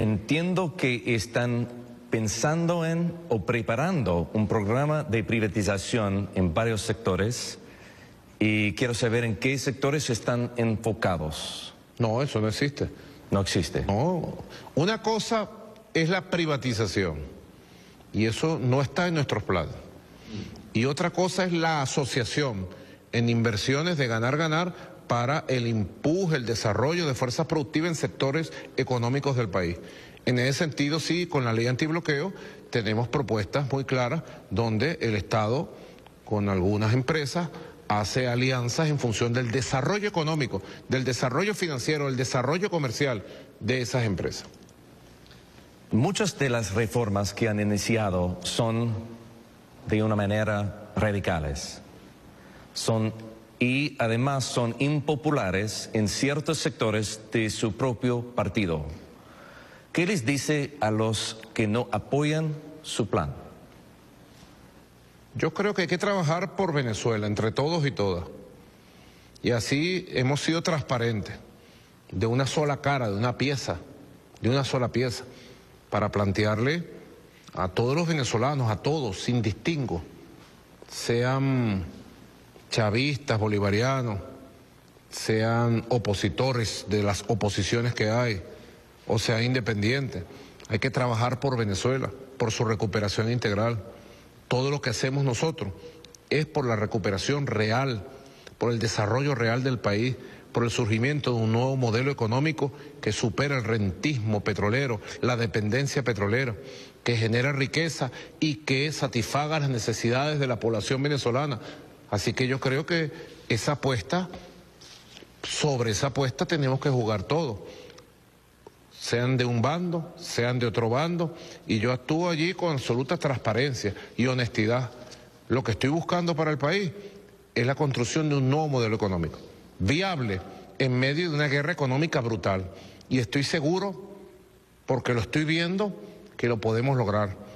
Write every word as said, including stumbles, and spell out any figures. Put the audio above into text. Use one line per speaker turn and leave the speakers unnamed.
Entiendo que están pensando en o preparando un programa de privatización en varios sectores y quiero saber en qué sectores están enfocados.
No, eso no existe.
No existe.
No, una cosa es la privatización y eso no está en nuestros planes. Y otra cosa es la asociación en inversiones de ganar-ganar para el empuje, el desarrollo de fuerzas productivas en sectores económicos del país. En ese sentido, sí, con la ley antibloqueo tenemos propuestas muy claras donde el Estado, con algunas empresas, hace alianzas en función del desarrollo económico, del desarrollo financiero, del desarrollo comercial de esas empresas.
Muchas de las reformas que han iniciado son de una manera radicales. Son, y además son impopulares en ciertos sectores de su propio partido. ¿Qué les dice a los que no apoyan su plan?
Yo creo que hay que trabajar por Venezuela, entre todos y todas. Y así hemos sido transparentes, de una sola cara, de una pieza, de una sola pieza, para plantearle a todos los venezolanos, a todos, sin distingo, sean chavistas, bolivarianos, sean opositores de las oposiciones que hay, o sean independientes. Hay que trabajar por Venezuela, por su recuperación integral. Todo lo que hacemos nosotros es por la recuperación real, por el desarrollo real del país, por el surgimiento de un nuevo modelo económico que supera el rentismo petrolero, la dependencia petrolera, que genera riqueza y que satisfaga las necesidades de la población venezolana. Así que yo creo que esa apuesta, sobre esa apuesta tenemos que jugar todos, sean de un bando, sean de otro bando, y yo actúo allí con absoluta transparencia y honestidad. Lo que estoy buscando para el país es la construcción de un nuevo modelo económico, viable en medio de una guerra económica brutal. Y estoy seguro, porque lo estoy viendo, que lo podemos lograr.